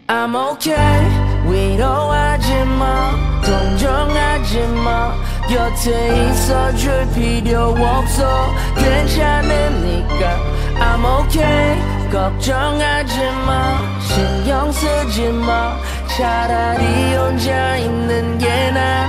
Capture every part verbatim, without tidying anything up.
I'm okay 위로하지 마 동정하지 마 곁에 있어줄 필요 없어 괜찮으니까 I'm okay 걱정하지 마 신경 쓰지 마 차라리 혼자 있는 게 난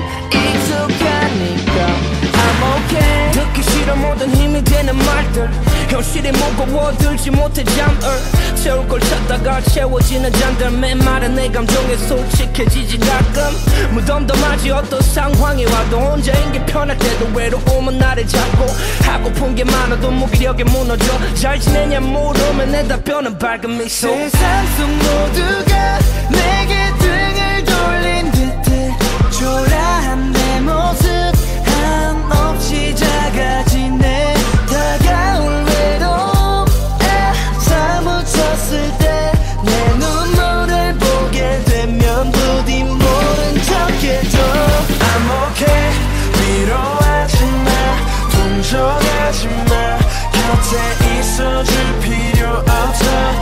익숙하니까 I'm okay 듣기 싫어 모든 힘이 되는 말들 현실이 무거워 들지 못해 잠을 채울 걸 찾다가 채워지는 잔들 메마른 내 감정에 솔직해지지 가끔 무덤덤하지 어떤 상황이 와도 혼자인 게 편할 때도 외로움은 나를 잡고 하고픈 게 많아도 무기력에 무너져 잘 지내냐 물으면 내 답변은 밝은 미소 세상 속 모두가 내게 등을 돌린 듯해 초라한 내 모습 한없이 작아지네 다가올 외로움에 사무쳤을 때 내 눈물을 보게 되면 부디 모른 척해줘 I'm okay 위로하지 마 동정하지 마 곁에 있어줄 필요 없어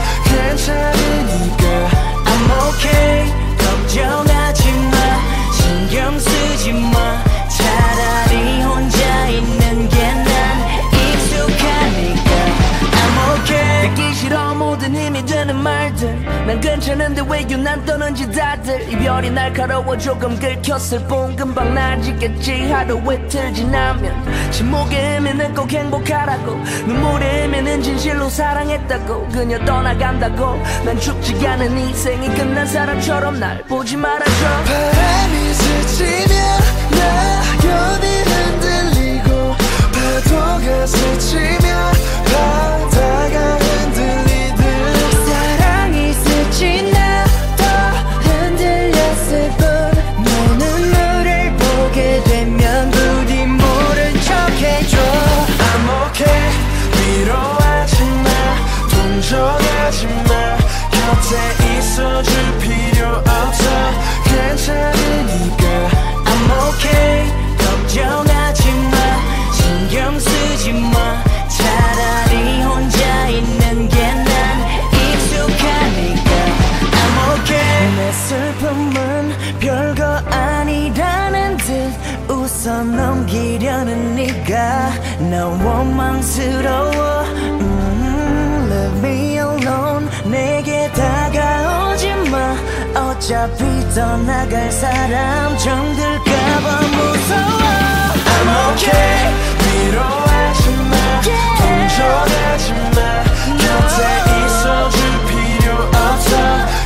괜찮으니까 I'm okay 걱정하지 마 신경 쓰지 마 차라리 혼자 있는 게 난 익숙하니까 I'm okay 듣기 싫어 모든 힘이 되는 말들 난 괜찮은데 왜 유난 떠는지 다들 이별이 날카로워 조금 긁혔을 뿐 금방 나아지겠지 하루 이틀 지나면 침묵의 의미는 꼭 행복하라고 눈물의 의미는 진실로 사랑했다고 그녀 떠나간다고 난 죽지 않은 인생이 끝난 사람처럼 날 보지 말아줘 바람이 스치면 낙엽이 흔들리고 파도가 스치면 바다가 흔들리듯 사랑이 스친 나도 흔들렸을 뿐 내 눈물을 보게 되면 부디 모른 척해줘 I'm okay 위로하지 마 동정하지 마 곁에 있어줄 필요 없어 괜찮으니까 I'm okay 걱정하지 마 신경 쓰지 마 차라리 혼자 있는 게 난 익숙하니까 I'm okay 내 슬픔은 별거 아니라는 듯 웃어 넘기려는 네가 난 원망스러워 mm, Leave me alone 내게 다가오지 마 어차피 떠나갈 사람 정들까봐 무서워 I'm okay 위로하지 마 동정하지 마 곁에 있어줄 필요 없어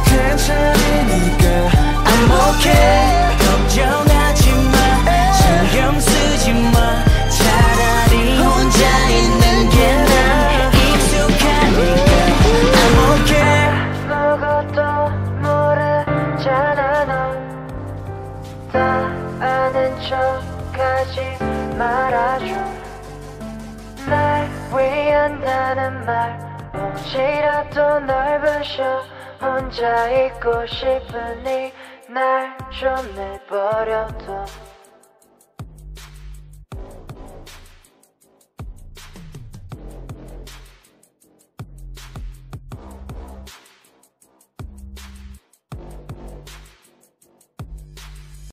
괜찮으니까 I'm okay 걱정하지 마 신경 쓰지 마 차라리 혼자 있는 게 난 익숙하니까 I'm okay 아무것도 모르잖아 넌 다 아는 척하지 말아줘 날 위한다는 말 혹시라도 널 부셔 혼자 있고 싶으니 날 좀 내버려둬